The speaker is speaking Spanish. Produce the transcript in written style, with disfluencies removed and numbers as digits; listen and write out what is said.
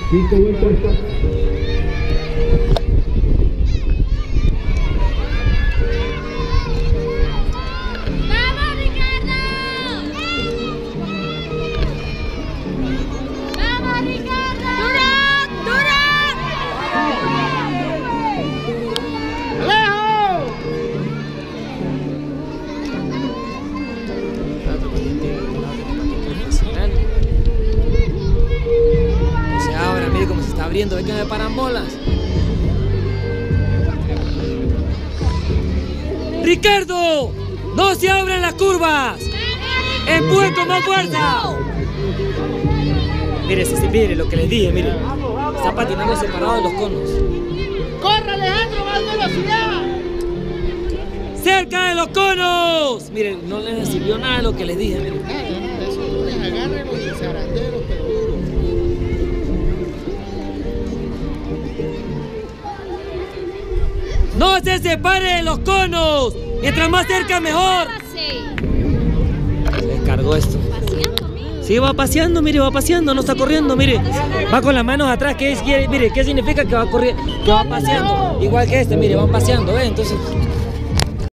5 vueltas. Ve que me paran bolas. ¡Ricardo! ¡No se abren las curvas! ¡Empuje con más fuerza! Mire, mire lo que les dije, mire. Está patinando separado de los conos. ¡Corre, Alejandro! ¡Más velocidad! ¡Cerca de los conos! Mire, no les sirvió nada de lo que les dije, mire. Eso no les agarren los zaranderos, pero duro. ¡No se separe de los conos! ¡Mientras más cerca, mejor! Se descargó esto. Sí, va paseando, mire, va paseando, no está corriendo, mire. Va con las manos atrás, mire, ¿qué significa que va corriendo? Que va paseando. Igual que este, mire, van paseando, ¿eh? Entonces...